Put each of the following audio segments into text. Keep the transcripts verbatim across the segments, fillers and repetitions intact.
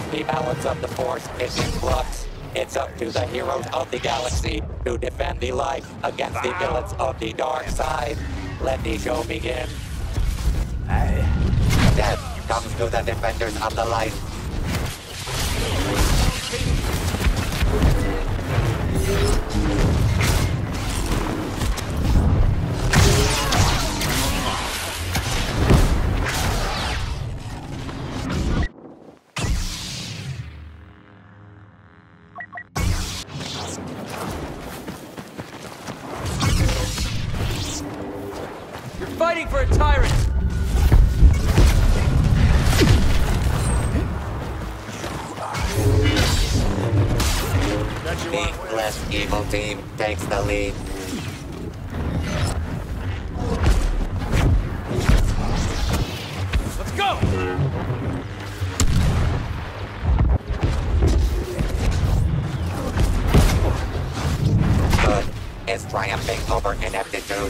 The balance of the Force is in flux. It's up to the heroes of the galaxy to defend the light against the villains of the dark side. Let the show begin. Hey. Death comes to the defenders of the light. You're fighting for a tyrant! The less evil team takes the lead. Let's go! Good is triumphing over ineptitude.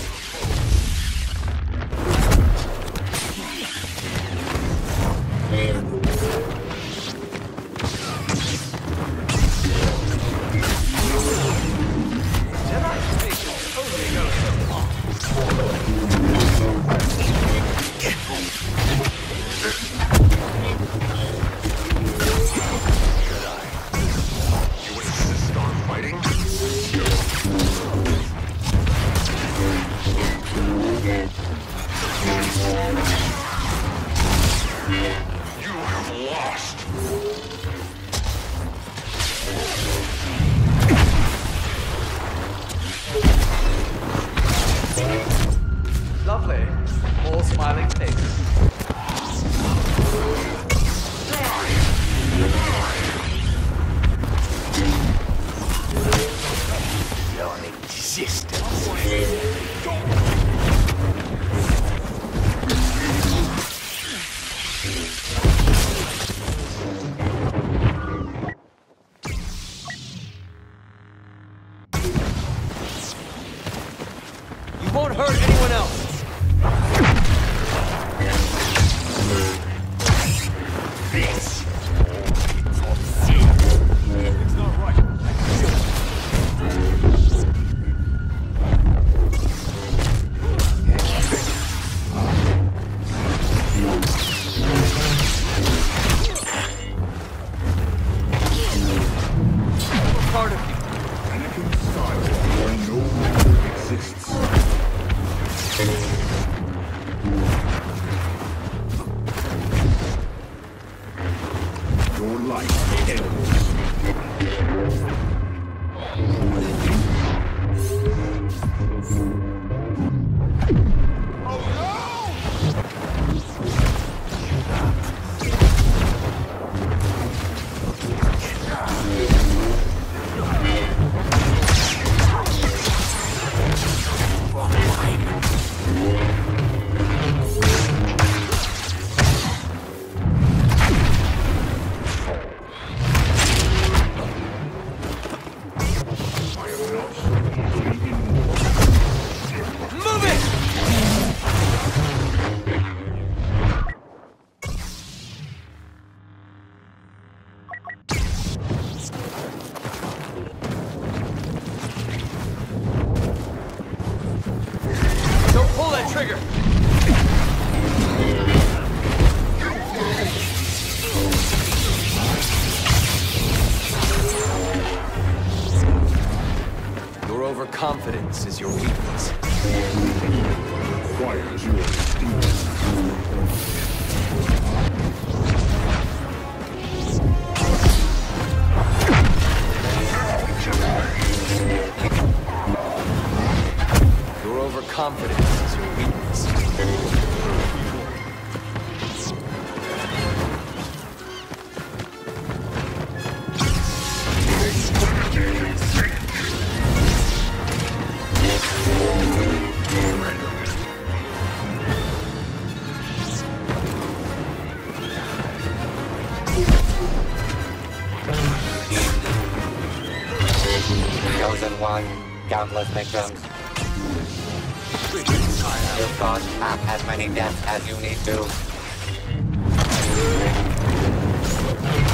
Lovely. All smiling faces. Non-existence. You won't hurt anyone else. This. It's not right. What part of you? Anakin Skywalker no longer exists. Your life ends. Move it! Don't pull that trigger! Your overconfidence is your weakness. Requires your steel. Your overconfidence is your weakness. Chosen one, countless victims. You've caused half as many deaths as you need to.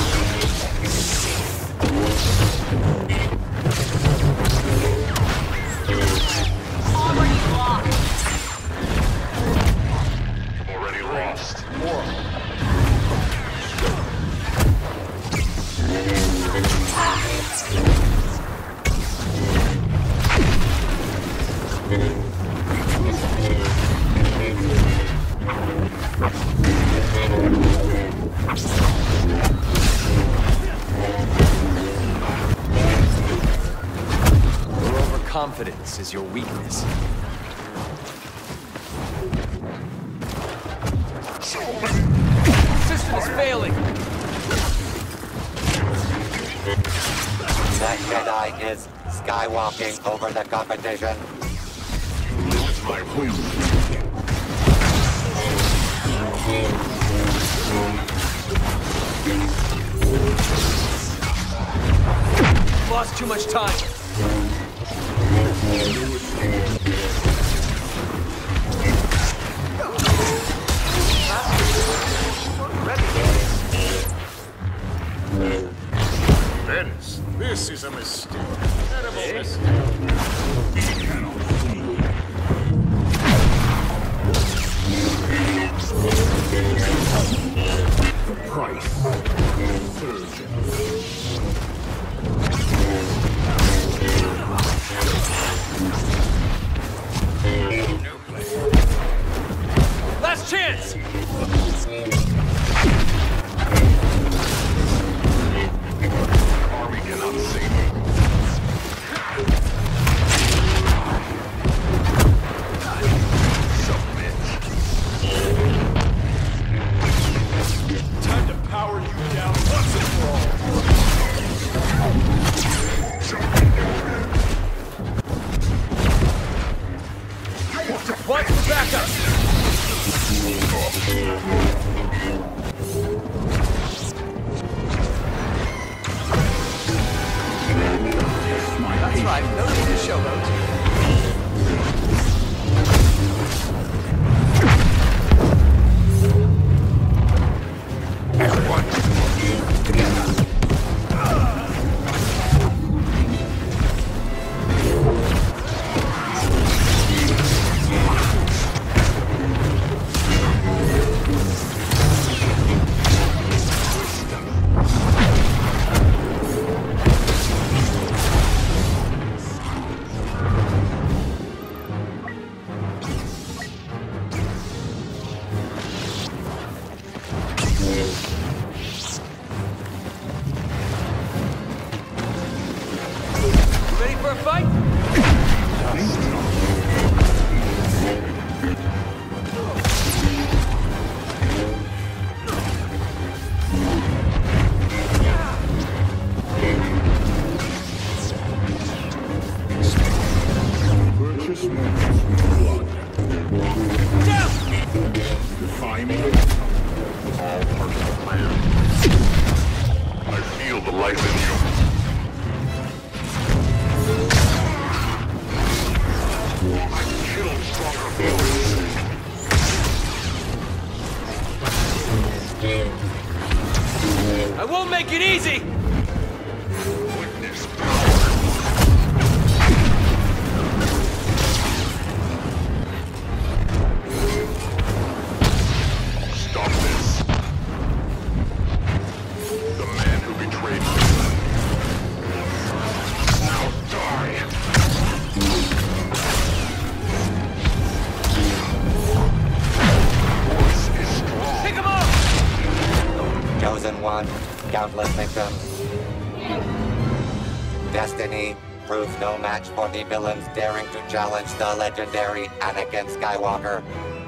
Confidence is your weakness. System is failing! That Jedi is skywalking over the competition. My wings. Lost too much time. Vince, this is a mistake. Terrible mistake. We cannot flee. The price. Surgeon. Last chance! Army cannot save me. Submit. Time to power you down once and for all. Watch for backup! That's right, no need to showboat. Everyone, together. Ready for a fight? Purchase moments with blood. Down! Defy me. All part of the plan. I feel the life in you. I killed stronger foes. I won't make it easy! Witness power. Stop this. The man who betrayed me. Now die. Force is strong. Pick him up! Chosen one, countless victims. Destiny proved no match for the villains daring to challenge the legendary Anakin Skywalker.